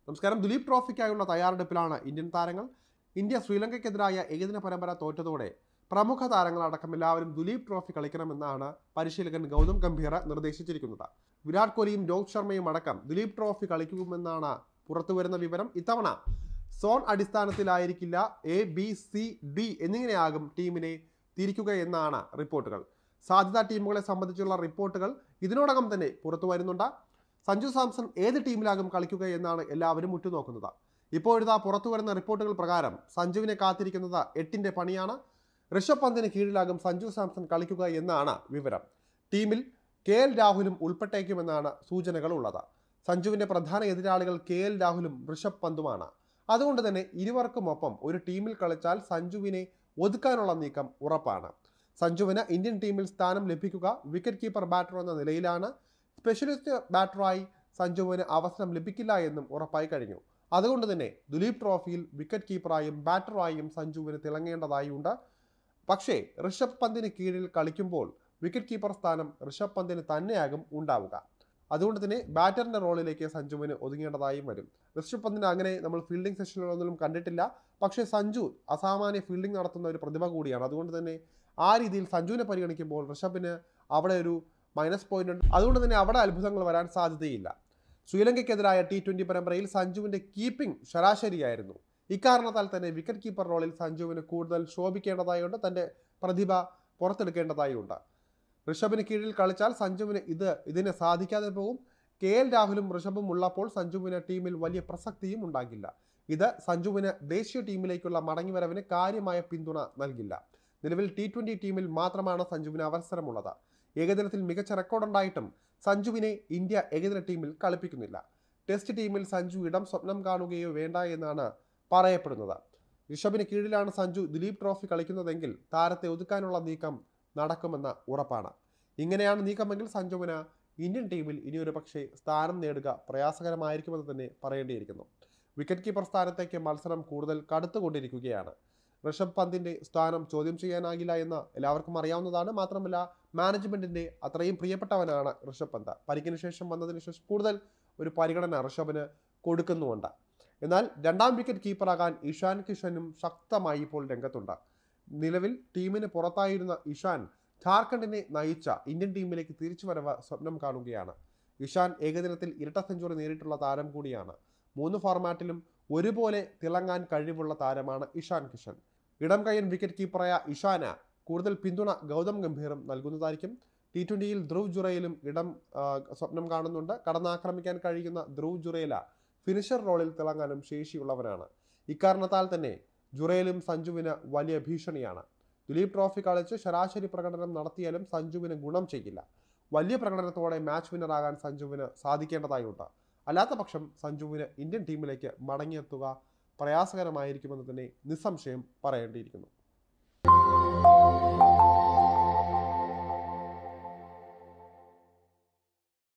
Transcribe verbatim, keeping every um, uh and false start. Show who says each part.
Speaker 1: നമസ്കാരം. ദുലീപ് ട്രോഫിക്കായുള്ള തയ്യാറെടുപ്പിലാണ് ഇന്ത്യൻ താരങ്ങൾ. ഇന്ത്യ ശ്രീലങ്കയ്ക്കെതിരായ ഏകദിന പരമ്പര തോറ്റതോടെ പ്രമുഖ താരങ്ങളടക്കം എല്ലാവരും ദുലീപ് ട്രോഫി കളിക്കണമെന്നാണ് പരിശീലകൻ ഗൗതം ഗംഭീർ നിർദ്ദേശിച്ചിരിക്കുന്നത്. വിരാട് കോഹ്ലിയും രോഹിത് ശർമ്മയും അടക്കം ദുലീപ് ട്രോഫി കളിക്കുമെന്നാണ് പുറത്തുവരുന്ന വിവരം. ഇത്തവണ സോൺ അടിസ്ഥാനത്തിലായിരിക്കില്ല, എ ബി സി ഡി എന്നിങ്ങനെയാകും ടീമിനെ തിരിക്കുക എന്നാണ് റിപ്പോർട്ടുകൾ. സാധ്യതാ ടീമുകളെ സംബന്ധിച്ചുള്ള റിപ്പോർട്ടുകൾ ഇതിനോടകം തന്നെ പുറത്തു വരുന്നുണ്ട്. സഞ്ജു സാംസൺ ഏത് ടീമിലാകും കളിക്കുക എന്നാണ് എല്ലാവരും ഉറ്റുനോക്കുന്നത്. ഇപ്പോഴിതാ പുറത്തു വരുന്ന റിപ്പോർട്ടുകൾ പ്രകാരം സഞ്ജുവിനെ കാത്തിരിക്കുന്നത് എട്ടിന്റെ പണിയാണ്. ഋഷഭ് പന്തിന് കീഴിലാകും സഞ്ജു സാംസൺ കളിക്കുക എന്നാണ് വിവരം. ടീമിൽ കെ എൽ രാഹുലും ഉൾപ്പെട്ടേക്കുമെന്നാണ് സൂചനകൾ ഉള്ളത്. സഞ്ജുവിന്റെ പ്രധാന എതിരാളികൾ കെ എൽ രാഹുലും ഋഷഭ് പന്തുമാണ്. അതുകൊണ്ട് തന്നെ ഇരുവർക്കുമൊപ്പം ഒരു ടീമിൽ കളിച്ചാൽ സഞ്ജുവിനെ ഒതുക്കാനുള്ള നീക്കം ഉറപ്പാണ്. സഞ്ജുവിന് ഇന്ത്യൻ ടീമിൽ സ്ഥാനം ലഭിക്കുക വിക്കറ്റ് കീപ്പർ ബാറ്റർ എന്ന നിലയിലാണ്. സ്പെഷ്യലിസ്റ്റ് ബാറ്ററായി സഞ്ജുവിന് അവസരം ലഭിക്കില്ല എന്നും ഉറപ്പായി കഴിഞ്ഞു. അതുകൊണ്ട് തന്നെ ദുലീപ് ട്രോഫിയിൽ വിക്കറ്റ് കീപ്പറായും ബാറ്ററായും സഞ്ജുവിന് തിളങ്ങേണ്ടതായുണ്ട്. പക്ഷേ ഋഷഭ് പന്തിന് കീഴിൽ കളിക്കുമ്പോൾ വിക്കറ്റ് കീപ്പർ സ്ഥാനം ഋഷഭ് പന്തിന് തന്നെയാകും ഉണ്ടാവുക. അതുകൊണ്ട് തന്നെ ബാറ്ററിന്റെ റോളിലേക്ക് സഞ്ജുവിന് ഒതുങ്ങേണ്ടതായും വരും. ഋഷഭ് പന്തിന് അങ്ങനെ നമ്മൾ ഫീൽഡിംഗ് സെഷനിലൊന്നും കണ്ടിട്ടില്ല. പക്ഷേ സഞ്ജു അസാമാന്യ ഫീൽഡിംഗ് നടത്തുന്ന ഒരു പ്രതിഭ കൂടിയാണ്. അതുകൊണ്ട് തന്നെ ആ രീതിയിൽ സഞ്ജുവിനെ പരിഗണിക്കുമ്പോൾ ഋഷഭിന് അവിടെ ഒരു മൈനസ് പോയിന്റ് ഉണ്ട്. അതുകൊണ്ട് തന്നെ അവിടെ അത്ഭുതങ്ങൾ വരാൻ സാധ്യതയില്ല. ശ്രീലങ്കയ്ക്കെതിരായ ടി ട്വന്റി പരമ്പരയിൽ സഞ്ജുവിന്റെ കീപ്പിംഗ് ശരാശരിയായിരുന്നു. ഇക്കാരണത്താൽ തന്നെ വിക്കറ്റ് കീപ്പർ റോളിൽ സഞ്ജുവിന് കൂടുതൽ ശോഭിക്കേണ്ടതായുണ്ട്, തന്റെ പ്രതിഭ പുറത്തെടുക്കേണ്ടതായുണ്ട്. ഋഷഭിന് കീഴിൽ കളിച്ചാൽ സഞ്ജുവിന് ഇത് ഇതിന് സാധിക്കാതെ പോകും. കെ എൽ രാഹുലും ഋഷഭും ഉള്ളപ്പോൾ സഞ്ജുവിന് ടീമിൽ വലിയ പ്രസക്തിയും ഉണ്ടാകില്ല. ഇത് സഞ്ജുവിന് ദേശീയ ടീമിലേക്കുള്ള മടങ്ങിവരവിന് കാര്യമായ പിന്തുണ നൽകില്ല. നിലവിൽ ടി ട്വന്റി ടീമിൽ മാത്രമാണ് സഞ്ജുവിന് അവസരമുള്ളത്. ഏകദിനത്തിൽ മികച്ച റെക്കോർഡുണ്ടായിട്ടും സഞ്ജുവിനെ ഇന്ത്യ ഏകദിന ടീമിൽ കളിപ്പിക്കുന്നില്ല. ടെസ്റ്റ് ടീമിൽ സഞ്ജു ഇടം സ്വപ്നം കാണുകയോ വേണ്ട എന്നാണ് പറയപ്പെടുന്നത്. ഋഷഭിന് കീഴിലാണ് സഞ്ജു ദുലീപ് ട്രോഫി കളിക്കുന്നതെങ്കിൽ താരത്തെ ഒതുക്കാനുള്ള നീക്കം നടക്കുമെന്ന് ഉറപ്പാണ്. ഇങ്ങനെയാണ് നീക്കമെങ്കിൽ സഞ്ജുവിന് ഇന്ത്യൻ ടീമിൽ ഇനിയൊരു പക്ഷേ സ്ഥാനം നേടുക പ്രയാസകരമായിരിക്കുമെന്ന് തന്നെ പറയേണ്ടിയിരിക്കുന്നു. വിക്കറ്റ് കീപ്പർ സ്ഥാനത്തേക്ക് മത്സരം കൂടുതൽ കടുത്തുകൊണ്ടിരിക്കുകയാണ്. ഋഷഭ് പന്തിന്റെ സ്ഥാനം ചോദ്യം ചെയ്യാനാകില്ല എന്ന് എല്ലാവർക്കും അറിയാവുന്നതാണ്. മാത്രമല്ല മാനേജ്മെന്റിന്റെ അത്രയും പ്രിയപ്പെട്ടവനാണ് ഋഷഭ് പന്ത്. പരിക്കിന് ശേഷം വന്നതിന് ശേഷം കൂടുതൽ ഒരു പരിഗണന ഋഷഭിന് കൊടുക്കുന്നുമുണ്ട്. എന്നാൽ രണ്ടാം വിക്കറ്റ് കീപ്പറാകാൻ ഇഷാൻ കിഷനും ശക്തമായി ഇപ്പോൾ രംഗത്തുണ്ട്. നിലവിൽ ടീമിന് പുറത്തായിരുന്ന ഇഷാൻ ഝാർഖണ്ഡിനെ നയിച്ച ഇന്ത്യൻ ടീമിലേക്ക് തിരിച്ചുവരവ് സ്വപ്നം കാണുകയാണ്. ഇഷാൻ ഏകദിനത്തിൽ ഇരട്ട സെഞ്ചുറി നേരിട്ടുള്ള താരം കൂടിയാണ്. മൂന്ന് ഫോർമാറ്റിലും ഒരുപോലെ തിളങ്ങാൻ കഴിവുള്ള താരമാണ് ഇഷാൻ കിഷൻ. ഇടം കയ്യൻ വിക്കറ്റ് കീപ്പറായ ഇഷാന് കൂടുതൽ പിന്തുണ ഗൗതം ഗംഭീറും നൽകുന്നതായിരിക്കും. ടി ട്വന്റിയിൽ ധ്രുവ് ജുറയിലും ഇടം സ്വപ്നം കാണുന്നുണ്ട്. കടന്നാക്രമിക്കാൻ കഴിയുന്ന ധ്രുവ് ജുറേല ഫിനിഷർ റോളിൽ തിളങ്ങാനും ശേഷിയുള്ളവരാണ്. ഇക്കാരണത്താൽ തന്നെ ജുറേലും സഞ്ജുവിന് വലിയ ഭീഷണിയാണ്. ദുലീപ് ട്രോഫി കളിച്ച് ശരാശരി പ്രകടനം നടത്തിയാലും സഞ്ജുവിന് ഗുണം ചെയ്യില്ല. വലിയ പ്രകടനത്തോടെ മാച്ച് വിന്നറാകാൻ സഞ്ജുവിന് സാധിക്കേണ്ടതായുണ്ട്. അല്ലാത്ത പക്ഷം സഞ്ജുവിന് ഇന്ത്യൻ ടീമിലേക്ക് മടങ്ങിയെത്തുക പ്രയാസകരമായിരിക്കുമെന്ന് തന്നെ നിസ്സംശയം പറയേണ്ടിയിരിക്കുന്നു.